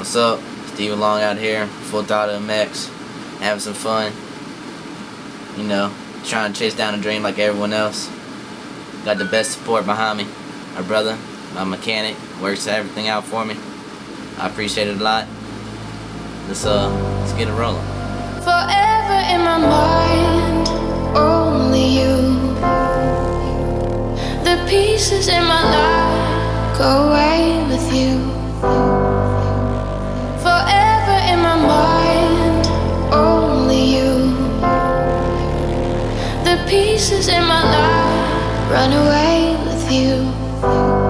What's up? Steven Long out here, Full Throttle MX, having some fun. You know, trying to chase down a dream like everyone else. Got the best support behind me. My brother, my mechanic, works everything out for me. I appreciate it a lot. Let's get it rolling. Forever in my mind, only you. The pieces in my life go away with you. Forever in my mind, only you. The pieces in my life run away with you.